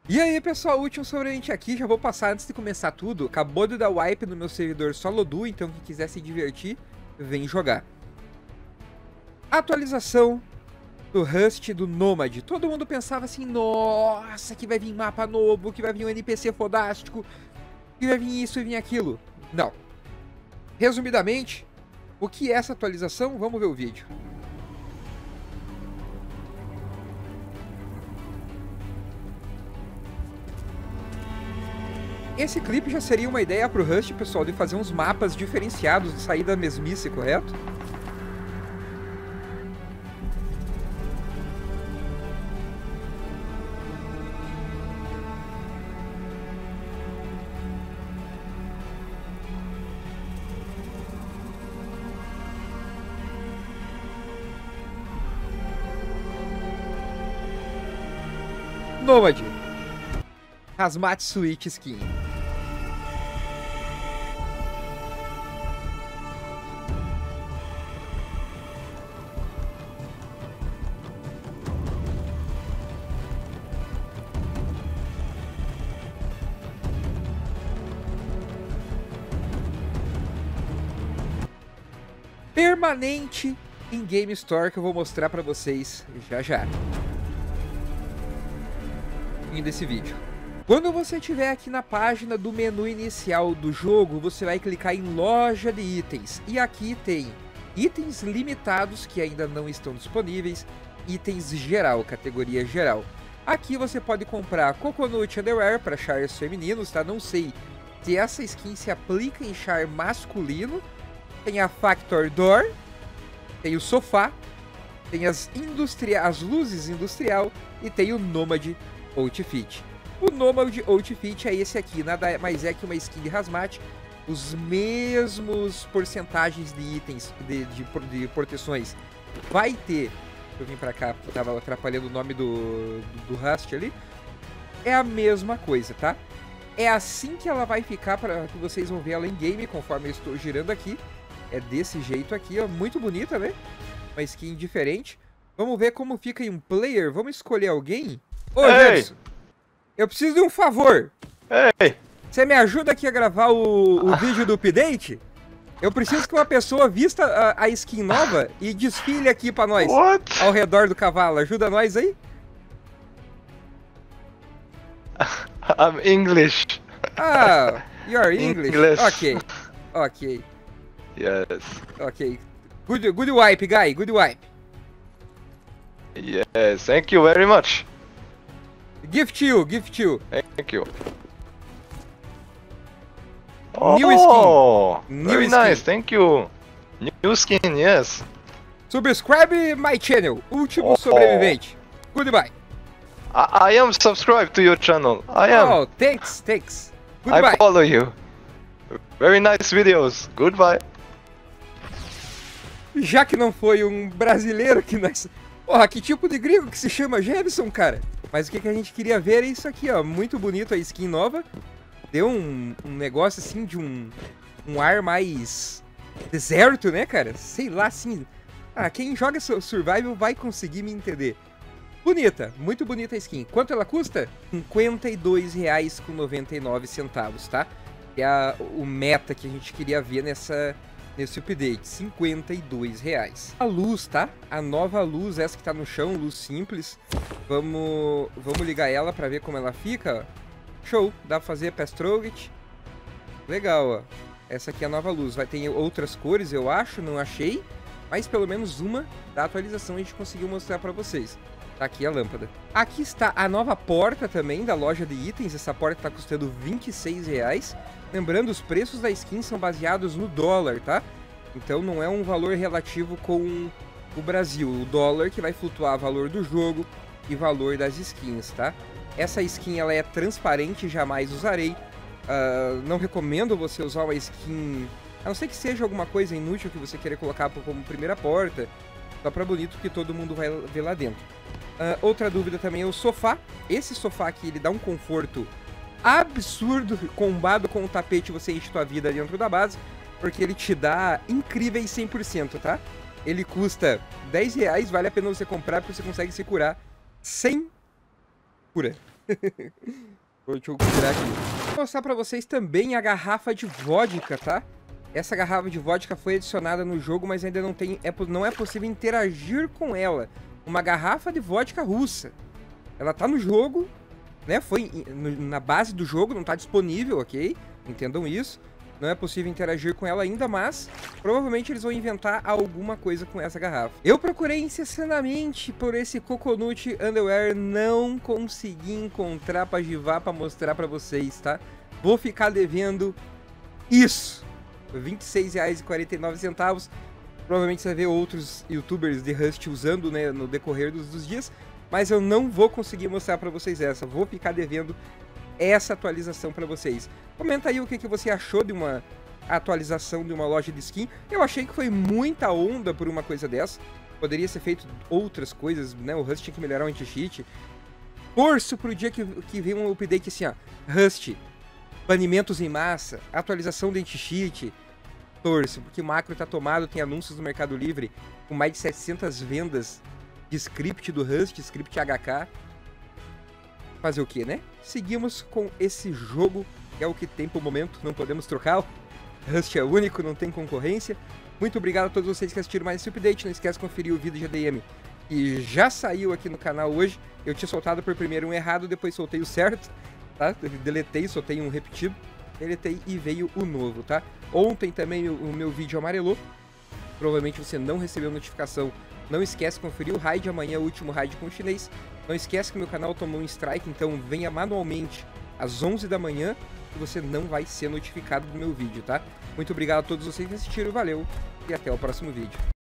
E aí pessoal, último sobrevivente aqui, já vou passar antes de começar tudo. Acabou de dar wipe no meu servidor solo duo, então quem quiser se divertir, vem jogar. Atualização do Rust do Nomad. Todo mundo pensava assim, nossa, que vai vir mapa novo, que vai vir um NPC fodástico, que vai vir isso e vir aquilo. Não. Resumidamente, o que é essa atualização? Vamos ver o vídeo. Esse clipe já seria uma ideia pro Rust, pessoal, de fazer uns mapas diferenciados, de sair da mesmice, correto? Nomad. Hazmat Switch Skin. Permanente em Game Store, que eu vou mostrar pra vocês já já. Fim desse vídeo. Quando você estiver aqui na página do menu inicial do jogo, você vai clicar em loja de itens. E aqui tem itens limitados que ainda não estão disponíveis, itens geral, categoria geral. Aqui você pode comprar Coconut Underwear para chars femininos, tá? Não sei se essa skin se aplica em char masculino. Tem a Factor Door, tem o sofá, tem as luzes industrial e tem o Nomad Outfit. O Nomad Outfit é esse aqui, nada mais é que uma skin de Hazmat, os mesmos porcentagens de itens, de proteções vai ter. Eu vim pra cá porque tava atrapalhando o nome do Rust ali. É a mesma coisa, tá? É assim que ela vai ficar, para que vocês vão ver ela em game, conforme eu estou girando aqui. É desse jeito aqui, ó, muito bonita, né? Uma skin diferente. Vamos ver como fica em um player. Vamos escolher alguém? Ô, Jefferson, eu preciso de um favor. Ei! Você me ajuda aqui a gravar o vídeo do update? Eu preciso que uma pessoa vista a skin nova e desfile aqui pra nós. What? Ao redor do cavalo. Ajuda nós aí? I'm English. Ah, you're English? English. Ok. Ok. Yes. Ok. Good wipe, guy. Good wipe. Yes. Thank you very much. Gift you, gift you. Thank you. New Oh, skin. very New nice. skin. Thank you. New skin. Yes. Subscribe my channel. Último sobrevivente. Goodbye. I am subscribed to your channel. I am. Oh, thanks, thanks. I Goodbye. follow you. Very nice videos. Goodbye. Já que não foi um brasileiro que nós... Porra, que tipo de gringo que se chama Jefferson, cara? Mas o que a gente queria ver é isso aqui, ó. Muito bonito a skin nova. Deu um negócio assim de um ar mais deserto, né, cara? Sei lá, assim... Ah, quem joga Survival vai conseguir me entender. Bonita, muito bonita a skin. Quanto ela custa? R$ 52,99, tá? É o meta que a gente queria ver nesse update, R$ 52,00. A luz, tá? A nova luz, essa que tá no chão, luz simples. Vamos ligar ela pra ver como ela fica. Show, dá pra fazer Pastroget. Legal, ó. Essa aqui é a nova luz. Vai ter outras cores, eu acho, não achei. Mas pelo menos uma da atualização a gente conseguiu mostrar pra vocês. Tá aqui a lâmpada. Aqui está a nova porta também da loja de itens. Essa porta tá custando R$ 26,00. Lembrando, os preços da skin são baseados no dólar, tá? Então não é um valor relativo com o Brasil. O dólar que vai flutuar valor do jogo e valor das skins, tá? Essa skin ela é transparente, jamais usarei. Não recomendo você usar uma skin... A não ser que seja alguma coisa inútil que você queira colocar como primeira porta. Só pra bonito que todo mundo vai ver lá dentro. Outra dúvida também é o sofá. Esse sofá aqui, ele dá um conforto absurdo, combado com o tapete, você enche sua vida dentro da base, porque ele te dá incríveis 100%, tá? Ele custa R$ 10,00, vale a pena você comprar, porque você consegue se curar sem cura. Deixa eu tirar aqui. Vou mostrar pra vocês também a garrafa de vodka, tá? Essa garrafa de vodka foi adicionada no jogo, mas ainda não é possível interagir com ela. Uma garrafa de vodka russa. Ela tá no jogo, né? Foi na base do jogo, não tá disponível, ok? Entendam isso. Não é possível interagir com ela ainda, mas provavelmente eles vão inventar alguma coisa com essa garrafa. Eu procurei incessantemente por esse Coconut Underwear, não consegui encontrar pra jivar, pra mostrar pra vocês, tá? Vou ficar devendo isso. R$26,49. Provavelmente você vai ver outros youtubers de Rust usando, né, no decorrer dos dias. Mas eu não vou conseguir mostrar pra vocês essa. Vou ficar devendo essa atualização pra vocês. Comenta aí o que você achou de uma atualização de uma loja de skin. Eu achei que foi muita onda por uma coisa dessa. Poderia ser feito outras coisas, né? O Rust tinha que melhorar o anti-cheat. Torço pro dia que vem um update assim, ó. Rust, banimentos em massa, atualização do anti-cheat. Torço, porque o macro tá tomado, tem anúncios no Mercado Livre com mais de 700 vendas de script do Rust, script HK. Fazer o que, né? Seguimos com esse jogo, que é o que tem por momento, não podemos trocar. Rust é único, não tem concorrência. Muito obrigado a todos vocês que assistiram mais esse update. Não esquece de conferir o vídeo de ADM que já saiu aqui no canal hoje. Eu tinha soltado por primeiro um errado, depois soltei o certo, tá? Deletei, soltei um repetido, deletei e veio o novo, tá? Ontem também o meu vídeo amarelou. Provavelmente você não recebeu notificação. Não esquece de conferir o raid amanhã, o último raid com o chinês. Não esquece que meu canal tomou um strike, então venha manualmente às 11 da manhã e você não vai ser notificado do meu vídeo, tá? Muito obrigado a todos vocês que assistiram, valeu e até o próximo vídeo.